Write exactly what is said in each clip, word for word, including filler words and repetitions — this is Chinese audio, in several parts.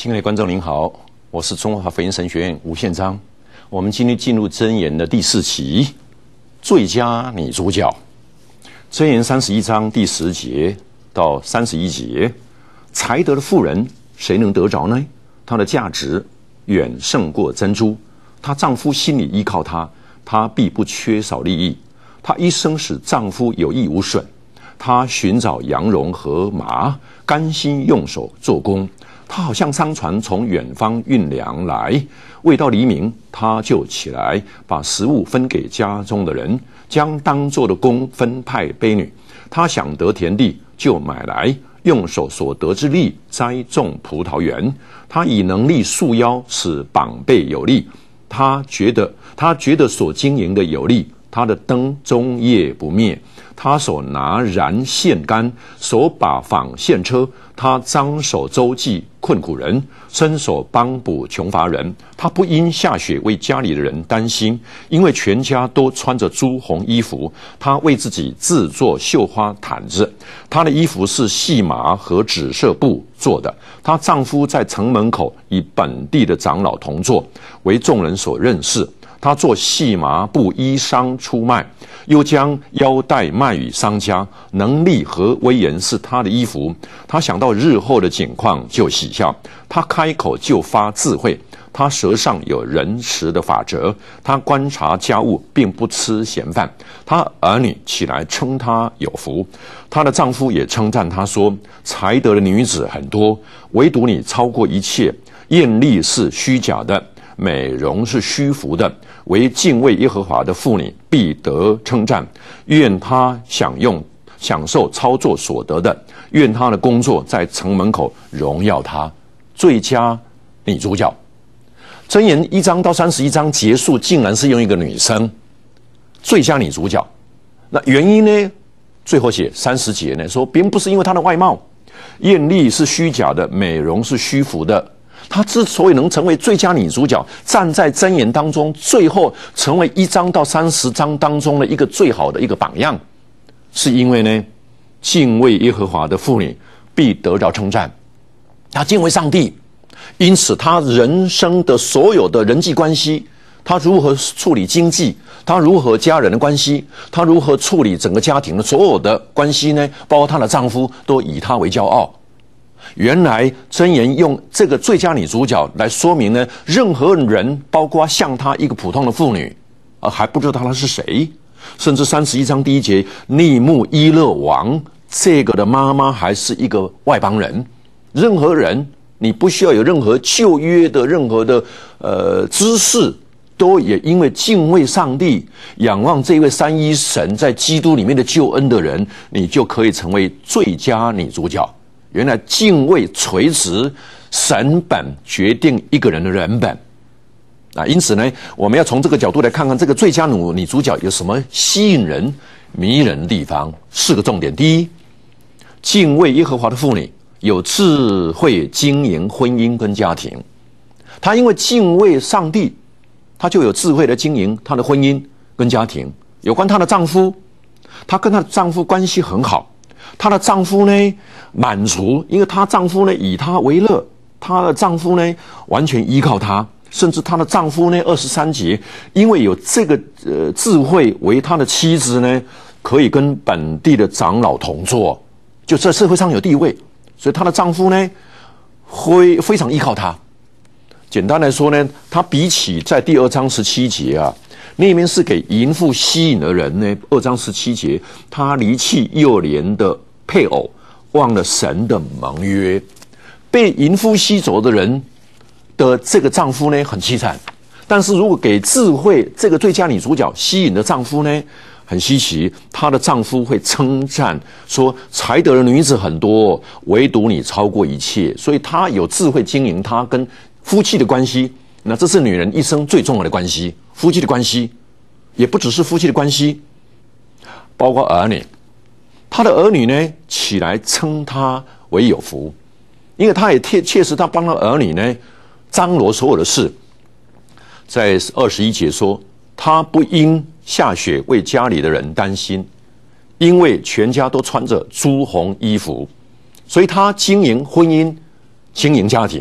亲爱的观众您好，我是中华福音神学院吴宪章。我们今天进入箴言的第四期，最佳女主角。箴言三十一章第十节到三十一节，才德的妇人谁能得着呢？她的价值远胜过珍珠，她丈夫心里依靠她，她必不缺少利益。她一生使丈夫有益无损，她寻找羊绒和麻，甘心用手做工。她好像商船从远方运粮来，未到黎明，她就起来，把食物分给家中的人，将当做的工分派婢女。她想得田地，就买来，用手所得之力栽种葡萄园。她以能力束腰，使膀臂有力。她觉得，她觉得所经营的有力。她的灯终夜不灭，她手拿燃线杆，手把纺线车。她张手周济困苦人，伸手帮补穷乏人。她不因下雪为家里的人担心，因为全家都穿着朱红衣服。她为自己制作绣花毯子，她的衣服是细麻和紫色布做的。她丈夫在城门口与本地的长老同坐，为众人所认识。他做细麻布衣裳出卖，又将腰带卖与商家。能力和威严是他的衣服。他想到日后的景况就喜笑，他开口就发智慧。他舌上有仁慈的法则，他观察家务并不吃闲饭。他儿女起来称他有福，她的丈夫也称赞她说：才德的女子很多，唯独你超过一切。艳丽是虚假的，美容是虚浮的，为敬畏耶和华的妇女必得称赞。愿她享用享受操作所得的，愿她的工作在城门口荣耀她。最佳女主角。箴言一章到三十一章结束，竟然是用一个女生最佳女主角。那原因呢？最后写三十节呢，说并不是因为她的外貌，艳丽是虚假的，美容是虚浮的。她之所以能成为最佳女主角，站在箴言当中，最后成为一章到三十章当中的一个最好的一个榜样，是因为呢，敬畏耶和华的妇女必得到称赞。她敬畏上帝，因此她人生的所有的人际关系，她如何处理经济，她如何家人的关系，她如何处理整个家庭的所有的关系呢？包括她的丈夫都以她为骄傲。原来箴言用这个最佳女主角来说明呢，任何人，包括像她一个普通的妇女，呃，还不知道她是谁。甚至三十一章第一节，利木伊勒王这个的妈妈还是一个外邦人。任何人，你不需要有任何旧约的任何的呃知识，都也因为敬畏上帝，仰望这位三一神在基督里面的救恩的人，你就可以成为最佳女主角。原来敬畏垂直神本决定一个人的人本啊，因此呢，我们要从这个角度来看看这个最佳女女主角有什么吸引人、迷人的地方。四个重点：第一，敬畏耶和华的妇女有智慧经营婚姻跟家庭。她因为敬畏上帝，她就有智慧的经营她的婚姻跟家庭。有关她的丈夫，她跟她的丈夫关系很好。她的丈夫呢满足，因为她丈夫呢以她为乐，她的丈夫呢完全依靠她，甚至她的丈夫呢二十三节，因为有这个呃智慧为她的妻子呢，可以跟本地的长老同坐，就在社会上有地位，所以她的丈夫呢会非常依靠她。简单来说呢，她比起在第二章十七节啊。那边是给淫妇吸引的人呢，二章十七节，他离弃幼年的配偶，忘了神的盟约，被淫妇吸走的人的这个丈夫呢，很凄惨。但是如果给智慧这个最佳女主角吸引的丈夫呢，很稀奇，她的丈夫会称赞说，才德的女子很多，唯独你超过一切。所以她有智慧经营她跟夫妻的关系。那这是女人一生最重要的关系，夫妻的关系，也不只是夫妻的关系，包括儿女。他的儿女呢，起来称他为有福，因为他也切切实他帮他儿女呢张罗所有的事。在二十一节说，他不因下雪为家里的人担心，因为全家都穿着朱红衣服，所以他经营婚姻，经营家庭。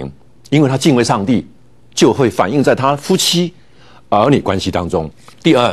因为他敬畏上帝，就会反映在他夫妻儿女关系当中。第二，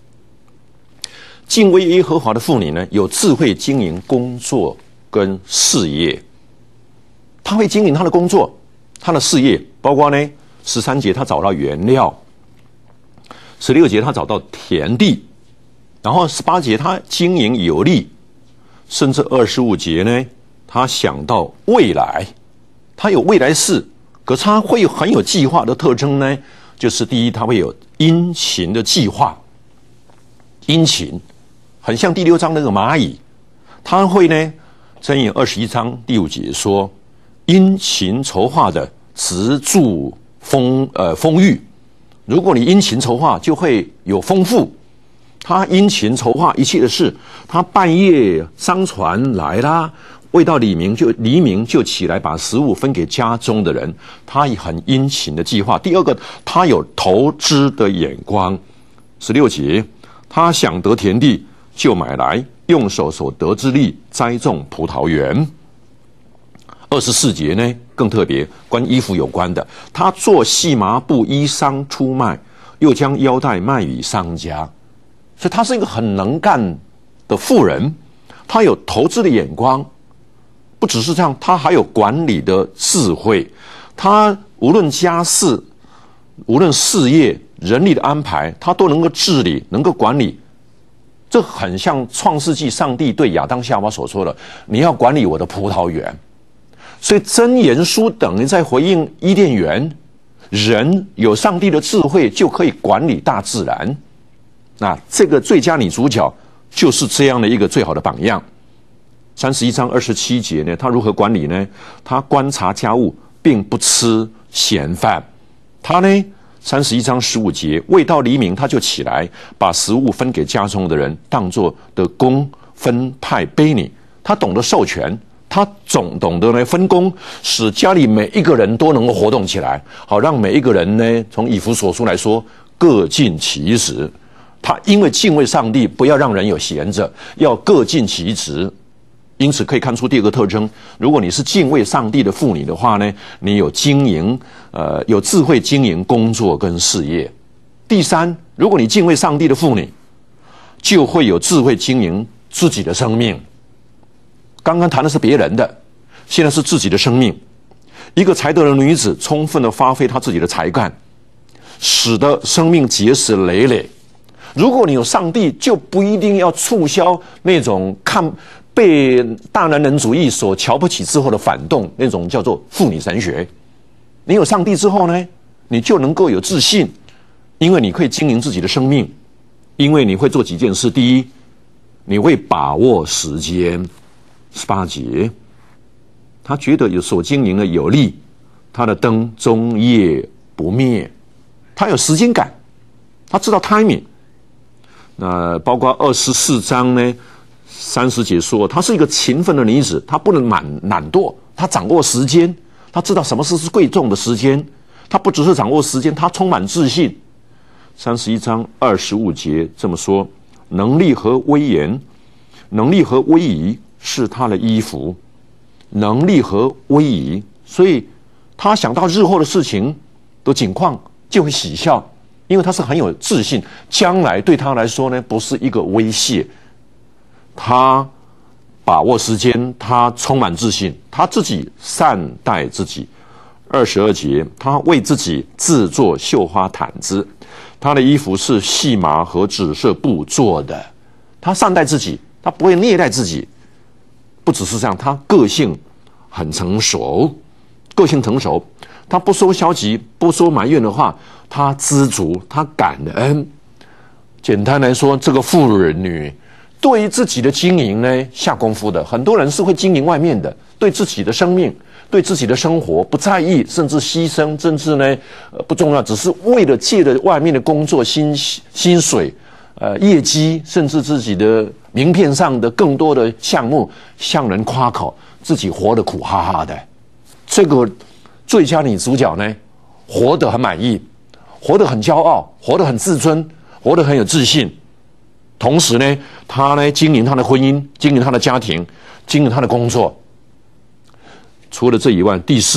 敬畏耶和华的妇女呢，有智慧经营工作跟事业。她会经营她的工作，她的事业，包括呢十三节她找到原料，十六节她找到田地，然后十八节她经营有利，甚至二十五节呢，她想到未来，她有未来式，可是她会有很有计划的特征呢，就是第一，她会有殷勤的计划，殷勤。很像第六章那个蚂蚁，他会呢，箴言二十一章第五节说，殷勤筹划的植助丰呃丰裕。如果你殷勤筹划，就会有丰富。他殷勤筹划一切的事，他半夜商船来啦，未到黎明就黎明就起来把食物分给家中的人，他也很殷勤的计划。第二个，他有投资的眼光。十六节，他想得田地，就买来，用手所得之力栽种葡萄园。二十四节呢更特别，关衣服有关的，他做细麻布衣裳出卖，又将腰带卖与商家，所以他是一个很能干的妇人，他有投资的眼光，不只是这样，他还有管理的智慧，他无论家事，无论事业、人力的安排，他都能够治理，能够管理。这很像创世纪上帝对亚当夏娃所说的，你要管理我的葡萄园。所以箴言书等于在回应伊甸园，人有上帝的智慧就可以管理大自然。那这个最佳女主角就是这样的一个最好的榜样。三十一章二十七节呢，他如何管理呢？他观察家务，并不吃闲饭。他呢三十一章十五节，未到黎明，他就起来，把食物分给家中的人，当作的工分派卑女。他懂得授权，他总懂得呢分工，使家里每一个人都能够活动起来，好让每一个人呢，从以弗所书来说，各尽其职。他因为敬畏上帝，不要让人有闲着，要各尽其职。因此可以看出第二个特征，如果你是敬畏上帝的妇女的话呢，你有经营呃有智慧经营工作跟事业。第三，如果你敬畏上帝的妇女，就会有智慧经营自己的生命。刚刚谈的是别人的，现在是自己的生命。一个才德的女子充分的发挥她自己的才干，使得生命结实累累。如果你有上帝，就不一定要促销那种看被大男人主义所瞧不起之后的反动，那种叫做妇女神学。你有上帝之后呢，你就能够有自信，因为你可以经营自己的生命，因为你会做几件事。第一，你会把握时间。十八节，他觉得有所经营的有利，他的灯终夜不灭，他有时间感，他知道 timing。那包括二十四章呢，三十节说，她是一个勤奋的女子，她不能懒懒惰，她掌握时间，她知道什么事是贵重的时间，她不只是掌握时间，她充满自信。三十一章二十五节这么说，能力和威严，能力和威仪是她的衣服，能力和威仪，所以她想到日后的事情的景况就会喜笑，因为她是很有自信，将来对她来说呢不是一个威胁。他把握时间，他充满自信，他自己善待自己。二十二节，他为自己制作绣花毯子，他的衣服是细麻和紫色布做的。他善待自己，他不会虐待自己。不只是这样，他个性很成熟，个性成熟，他不说消极，不说埋怨的话，他知足，他感恩。简单来说，这个妇女对于自己的经营呢下功夫的。很多人是会经营外面的，对自己的生命，对自己的生活不在意，甚至牺牲，甚至呢、呃、不重要，只是为了借着外面的工作薪薪水、呃业绩，甚至自己的名片上的更多的项目向人夸口，自己活得苦哈哈的。这个最佳女主角呢，活得很满意，活得很骄傲，活得很自尊，活得很有自信。同时呢，他呢经营他的婚姻，经营他的家庭，经营他的工作。除了这以外，第四个，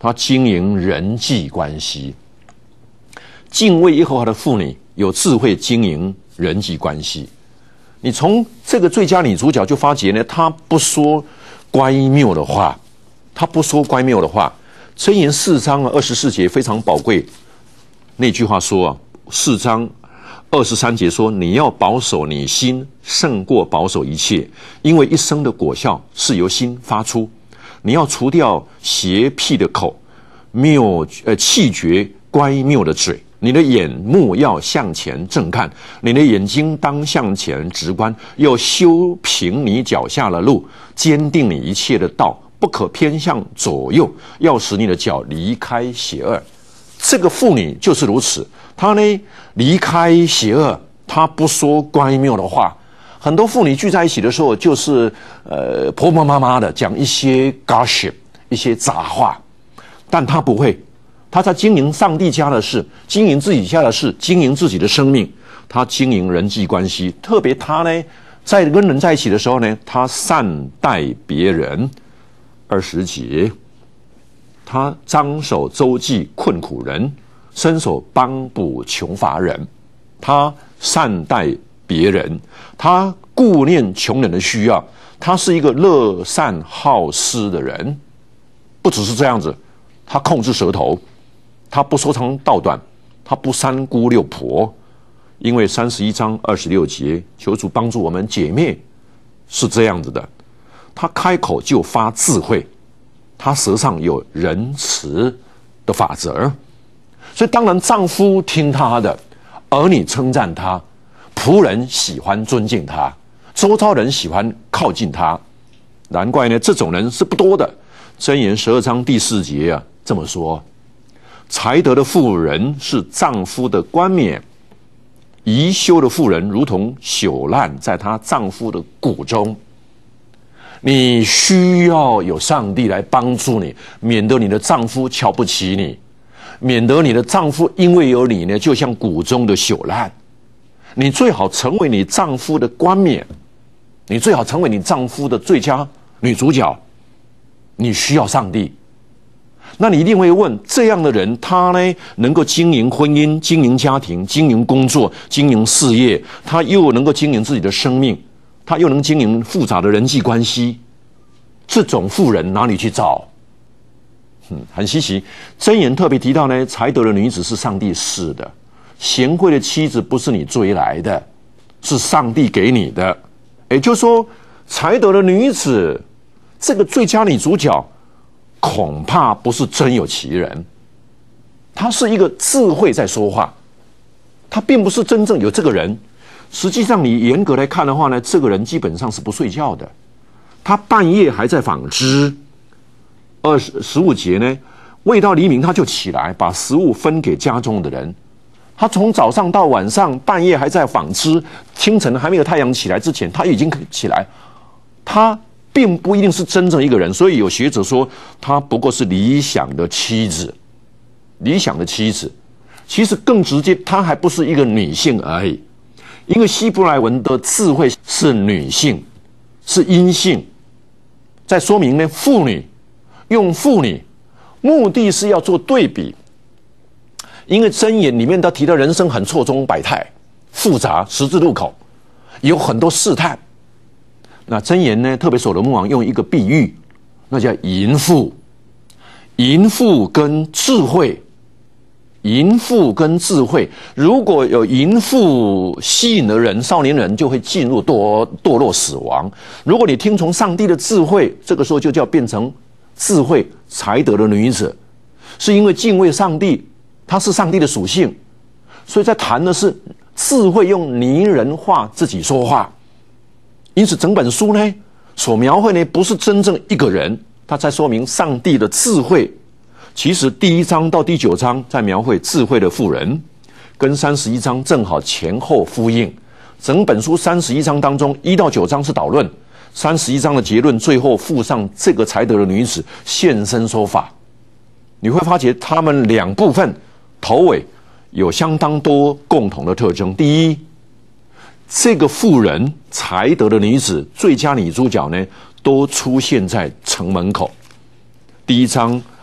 她经营人际关系。敬畏耶和华的妇女有智慧经营人际关系。你从这个最佳女主角就发觉呢，她不说乖谬的话，她不说乖谬的话。箴言四章二十四节非常宝贵，那句话说啊，四章二十三节说，你要保守你心，胜过保守一切，因为一生的果效是由心发出。你要除掉邪僻的口，谬呃气绝乖谬的嘴。你的眼目要向前正看，你的眼睛当向前直观，要修平你脚下的路，坚定你一切的道，不可偏向左右，要使你的脚离开邪恶。这个妇女就是如此，她呢离开邪恶，她不说乖谬的话。很多妇女聚在一起的时候，就是呃婆婆妈妈的讲一些 gossip， 一些杂话，但她不会。他在经营上帝家的事，经营自己家的事，经营自己的生命。他经营人际关系，特别他呢，在跟人在一起的时候呢，他善待别人。二十节，他张手周济困苦人，伸手帮补穷乏人。他善待别人，他顾念穷人的需要。他是一个乐善好施的人。不只是这样子，他控制舌头。他不说长道短，他不三姑六婆，因为三十一章二十六节，求主帮助我们解灭，是这样子的。他开口就发智慧，他舌上有仁慈的法则，所以当然丈夫听他的，儿女称赞他，仆人喜欢尊敬他，周遭人喜欢靠近他。难怪呢，这种人是不多的。箴言十二章第四节啊这么说。才德的妇人是丈夫的冠冕，宜修的妇人如同朽烂在她丈夫的骨中。你需要有上帝来帮助你，免得你的丈夫瞧不起你，免得你的丈夫因为有你呢，就像骨中的朽烂。你最好成为你丈夫的冠冕，你最好成为你丈夫的最佳女主角。你需要上帝。那你一定会问，这样的人他呢能够经营婚姻、经营家庭、经营工作、经营事业，他又能够经营自己的生命，他又能经营复杂的人际关系，这种妇人哪里去找？嗯，很稀奇。箴言特别提到呢，才德的女子是上帝赐的，贤惠的妻子不是你追来的，是上帝给你的。也就是说，才德的女子这个最佳女主角恐怕不是真有其人，他是一个智慧在说话，他并不是真正有这个人。实际上你严格来看的话呢，这个人基本上是不睡觉的，他半夜还在纺织。二十十五节呢，未到黎明他就起来，把食物分给家中的人。他从早上到晚上，半夜还在纺织，清晨还没有太阳起来之前，他已经起来。他并不一定是真正一个人，所以有学者说，他不过是理想的妻子。理想的妻子，其实更直接，她还不是一个女性而已。因为希伯来文的智慧是女性，是阴性，在说明呢，妇女用妇女，目的是要做对比。因为箴言里面都提到人生很错综百态、复杂，十字路口有很多试探。那箴言呢，特别所罗门王用一个比喻，那叫淫妇。淫妇跟智慧，淫妇跟智慧，如果有淫妇吸引的人，少年人就会进入堕堕落死亡。如果你听从上帝的智慧，这个时候就叫变成智慧才德的女子，是因为敬畏上帝，她是上帝的属性，所以在谈的是智慧用拟人化自己说话。因此整本书呢所描绘呢不是真正一个人，他在说明上帝的智慧。其实第一章到第九章在描绘智慧的妇人，跟三十一章正好前后呼应。整本书三十一章当中，一到九章是导论，三十一章的结论最后附上这个才德的女子现身说法。你会发觉他们两部分头尾有相当多共同的特征。第一，这个妇人才德的女子最佳女主角呢，都出现在城门口。第一章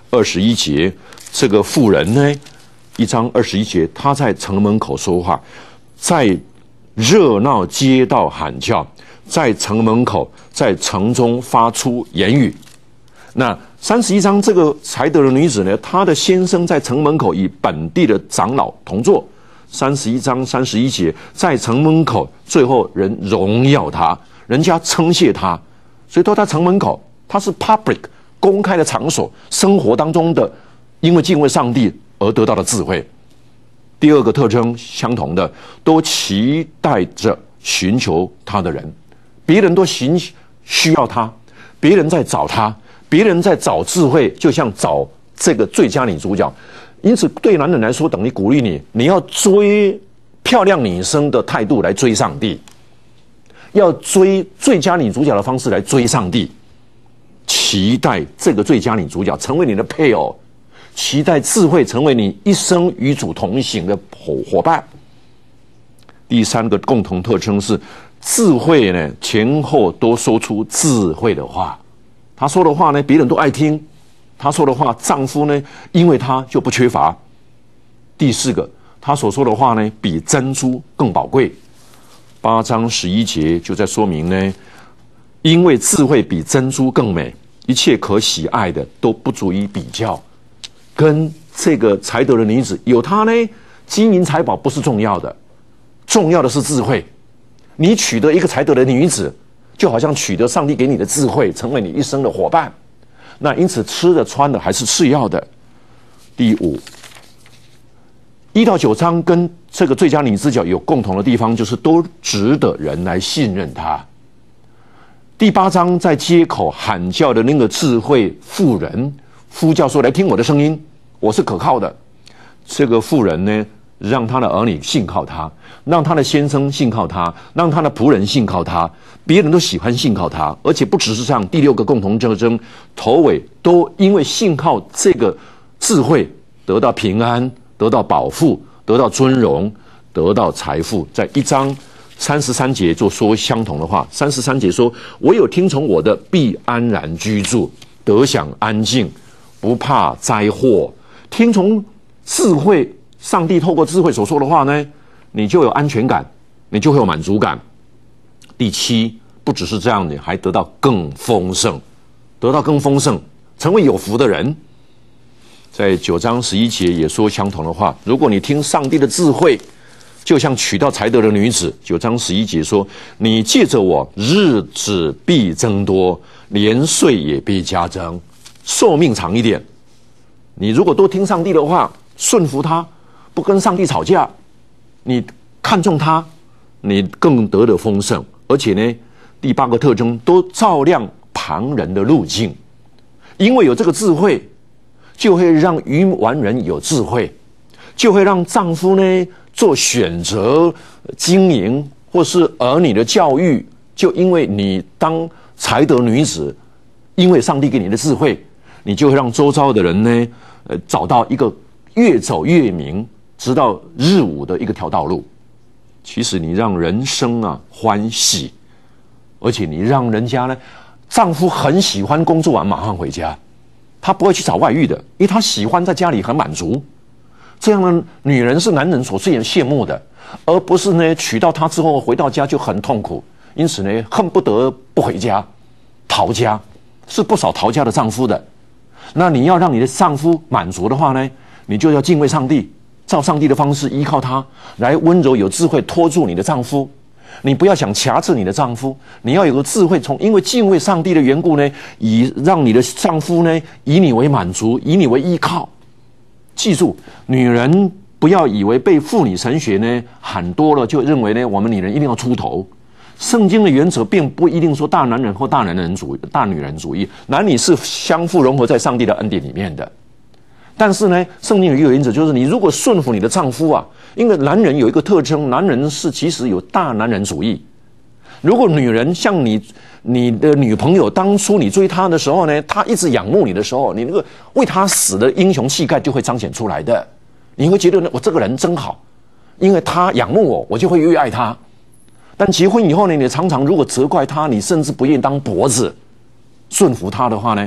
二十一节，这个妇人呢，一章二十一节，她在城门口说话，在热闹街道喊叫，在城门口，在城中发出言语。那三十一章这个才德的女子呢，她的先生在城门口与本地的长老同坐。三十一章三十一节，在城门口，最后人荣耀她，人家称谢她，所以都在城门口，它是 public 公开的场所，生活当中的因为敬畏上帝而得到的智慧。第二个特征相同的，都期待着寻求他的人，别人都寻需要他，别人在找他，别人在找智慧，就像找这个最佳女主角。因此，对男人来说，等于鼓励你，你要追漂亮女生的态度来追上帝，要追最佳女主角的方式来追上帝，期待这个最佳女主角成为你的配偶。期待智慧成为你一生与主同行的伙伙伴。第三个共同特征是，智慧呢前后都说出智慧的话。他说的话呢，别人都爱听；他说的话，丈夫呢，因为他就不缺乏。第四个，他所说的话呢，比珍珠更宝贵。八章十一节就在说明呢，因为智慧比珍珠更美，一切可喜爱的都不足以比较。跟这个才德的女子有她呢，金银财宝不是重要的，重要的是智慧。你取得一个才德的女子，就好像取得上帝给你的智慧，成为你一生的伙伴。那因此，吃的穿的还是次要的。第五，一到九章跟这个最佳女主角有共同的地方，就是都值得人来信任她。第八章在街口喊叫的那个智慧妇人，呼叫说：“来听我的声音。”我是可靠的。这个妇人呢，让他的儿女信靠他，让他的先生信靠他，让他的仆人信靠他，别人都喜欢信靠他。而且不只是这样，第六个共同特征，头尾都因为信靠这个智慧，得到平安，得到保护，得到尊荣，得到财富。在一章三十三节就说相同的话。三十三节说：“唯有听从我的，必安然居住，得享安静，不怕灾祸。”听从智慧，上帝透过智慧所说的话呢，你就有安全感，你就会有满足感。第七，不只是这样，你还得到更丰盛，得到更丰盛，成为有福的人。在九章十一节也说相同的话：如果你听上帝的智慧，就像娶到才德的女子。九章十一节说：你借着我，日子必增多，年岁也必加增，寿命长一点。你如果多听上帝的话，顺服他，不跟上帝吵架，你看重他，你更得的丰盛。而且呢，第八个特征都照亮旁人的路径，因为有这个智慧，就会让愚顽人有智慧，就会让丈夫呢做选择、经营或是儿女的教育，就因为你当才德女子，因为上帝给你的智慧，你就会让周遭的人呢，呃，找到一个越走越明，直到日午的一个条道路。其实你让人生啊欢喜，而且你让人家呢，丈夫很喜欢工作完马上回家，他不会去找外遇的，因为他喜欢在家里很满足。这样的女人是男人所最羡慕的，而不是呢娶到她之后回到家就很痛苦，因此呢恨不得不回家，逃家，是不少逃家的丈夫的。那你要让你的丈夫满足的话呢，你就要敬畏上帝，照上帝的方式依靠他，来温柔有智慧拖住你的丈夫。你不要想挟制你的丈夫，你要有个智慧，从因为敬畏上帝的缘故呢，以让你的丈夫呢以你为满足，以你为依靠。记住，女人不要以为被妇女神学呢喊多了就认为呢我们女人一定要出头。圣经的原则并不一定说大男人或大男人主义、大女人主义，男女是相互融合在上帝的恩典里面的。但是呢，圣经有一个原则，就是你如果顺服你的丈夫啊，因为男人有一个特征，男人是其实有大男人主义。如果女人像你你的女朋友当初你追她的时候呢，她一直仰慕你的时候，你那个为她死的英雄气概就会彰显出来的。你会觉得呢，我这个人真好，因为她仰慕我，我就会越爱她。但结婚以后呢，你常常如果责怪她，你甚至不愿意当脖子顺服她的话呢，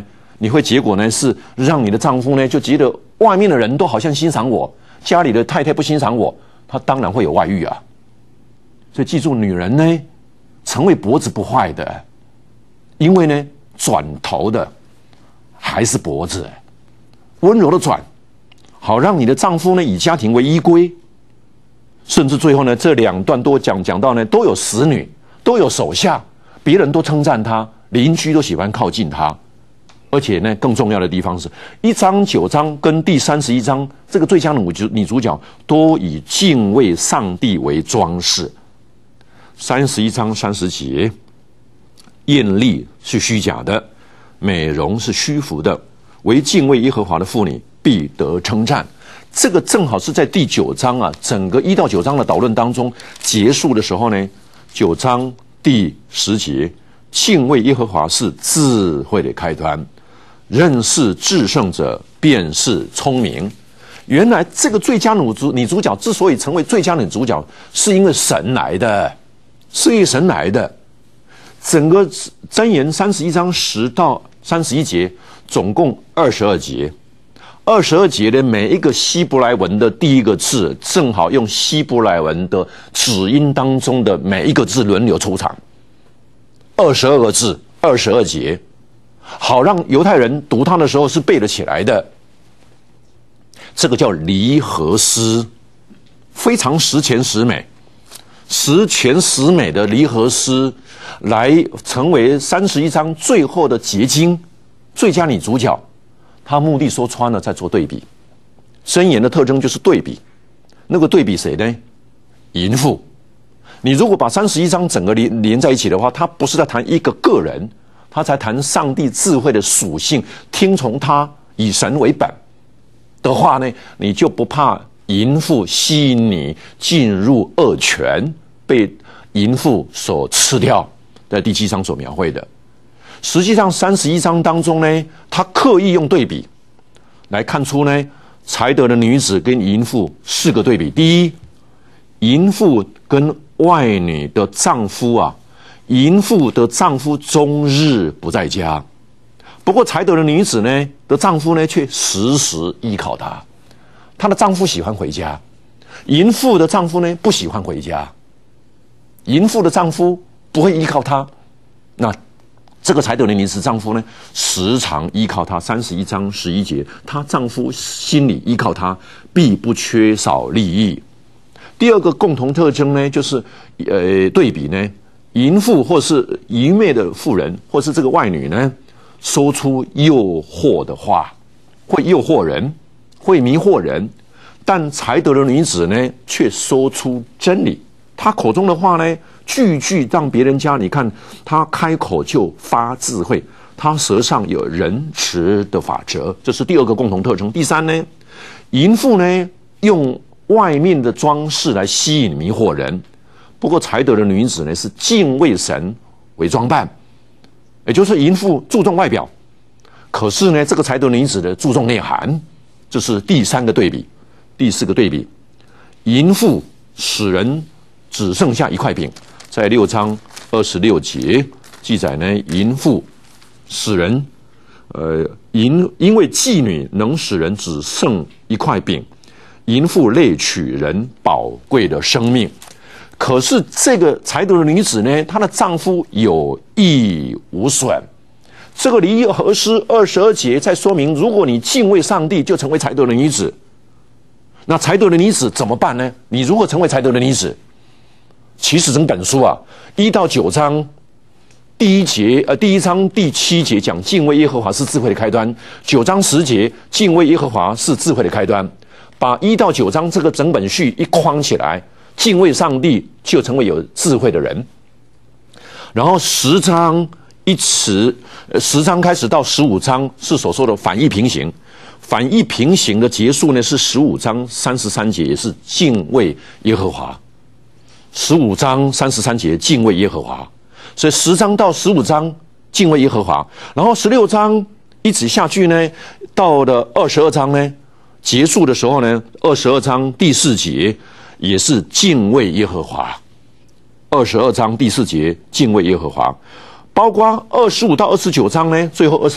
你会结果呢是让你的丈夫呢就觉得外面的人都好像欣赏我，家里的太太不欣赏我，他当然会有外遇啊。所以记住，女人呢成为脖子不坏的，因为呢转头的还是脖子，温柔的转，好让你的丈夫呢以家庭为依归。甚至最后呢，这两段都讲讲到呢，都有使女，都有手下，别人都称赞他，邻居都喜欢靠近他。而且呢，更重要的地方是，一章九章跟第三十一章这个最佳女主女主角都以敬畏上帝为装饰。三十一章三十节，艳丽是虚假的，美容是虚浮的，唯敬畏耶和华的妇女必得称赞。这个正好是在第九章啊，整个一到九章的导论当中结束的时候呢，九章第十节，敬畏耶和华是智慧的开端，认识至圣者便是聪明。原来这个最佳女主女主角之所以成为最佳女主角，是因为神来的，是因为神来的。整个箴言三十一章十到三十一节，总共二十二节。二十二节的每一个希伯来文的第一个字，正好用希伯来文的子音当中的每一个字轮流出场。二十二个字，二十二节，好让犹太人读它的时候是背得起来的。这个叫离合诗，非常十全十美，十全十美的离合诗，来成为三十一章最后的结晶，最佳女主角。他目的说穿了，在做对比。箴言的特征就是对比，那个对比谁呢？淫妇。你如果把三十一章整个连连在一起的话，他不是在谈一个个人，他在谈上帝智慧的属性，听从他，以神为本的话呢，你就不怕淫妇吸引你进入恶泉，被淫妇所吃掉，在第七章所描绘的。实际上三十一章当中呢，他刻意用对比来看出呢，才德的女子跟淫妇四个对比。第一，淫妇跟外女的丈夫啊，淫妇的丈夫终日不在家，不过才德的女子呢的丈夫呢却时时依靠她，她的丈夫喜欢回家，淫妇的丈夫呢不喜欢回家，淫妇的丈夫不会依靠她，那这个才德的女子丈夫呢，时常依靠她。三十一章十一节，她丈夫心里依靠她，必不缺少利益。第二个共同特征呢，就是呃对比呢，淫妇或是愚昧的妇人，或是这个外女呢，说出诱惑的话，会诱惑人，会迷惑人；但才德的女子呢，却说出真理。她口中的话呢，句句让别人家，你看他开口就发智慧，他舌上有仁慈的法则，这是第二个共同特征。第三呢，淫妇呢用外面的装饰来吸引迷惑人，不过才德的女子呢是敬畏神为装扮，也就是淫妇注重外表，可是呢这个才德女子的注重内涵，这是第三个对比。第四个对比，淫妇使人只剩下一块饼。在六章二十六节记载呢，淫妇使人，呃，淫因为妓女能使人只剩一块饼，淫妇累取人宝贵的生命。可是这个才德的女子呢，她的丈夫有益无损。这个离合诗二十二节在说明，如果你敬畏上帝，就成为才德的女子。那才德的女子怎么办呢？你如何成为才德的女子？其实整本书啊，一到九章，第一节呃第一章第七节讲敬畏耶和华是智慧的开端，九章十节敬畏耶和华是智慧的开端，把一到九章这个整本序一框起来，敬畏上帝就成为有智慧的人。然后十章一词，呃十章开始到十五章是所说的反义平行，反义平行的结束呢是十五章三十三节，也是敬畏耶和华。十五章三十三节敬畏耶和华，所以十章到十五章敬畏耶和华，然后十六章一直下去呢，到了二十二章呢结束的时候呢，二十二章第四节也是敬畏耶和华。二十二章第四节敬畏耶和华，包括二十五到二十九章呢，最后二十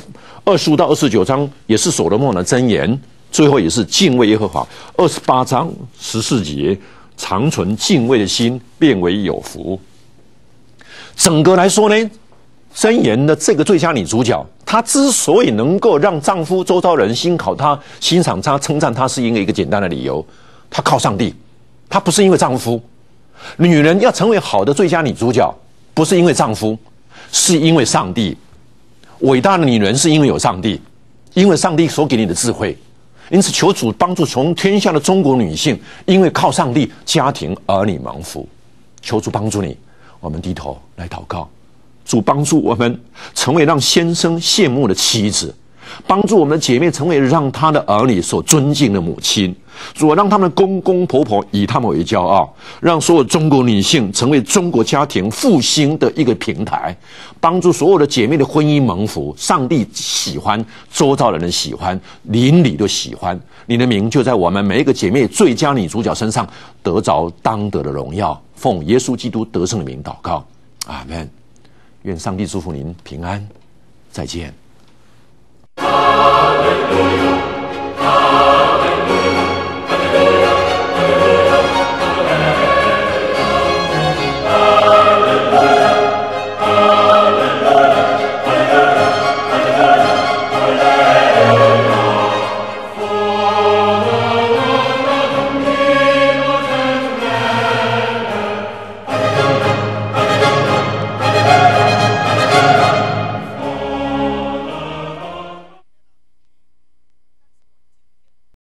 二十五到二十九章也是所罗门的箴言，最后也是敬畏耶和华。二十八章十四节，常存敬畏的心，变为有福。整个来说呢，箴言的这个最佳女主角，她之所以能够让丈夫周遭人心考她、欣赏她、称赞她，是因为一个简单的理由：她靠上帝，她不是因为丈夫。女人要成为好的最佳女主角，不是因为丈夫，是因为上帝。伟大的女人是因为有上帝，因为上帝所给你的智慧。因此，求主帮助从天下的中国女性，因为靠上帝，家庭儿女蒙福。求主帮助你，我们低头来祷告。主帮助我们成为让先生羡慕的妻子，帮助我们的姐妹成为让她的儿女所尊敬的母亲。主让他们的公公婆婆以他们为骄傲，让所有中国女性成为中国家庭复兴的一个平台，帮助所有的姐妹的婚姻蒙福。上帝喜欢，周遭的人喜欢，邻里都喜欢。你的名就在我们每一个姐妹最佳女主角身上得着当得的荣耀。奉耶稣基督得胜的名祷告，阿们。愿上帝祝福您平安，再见。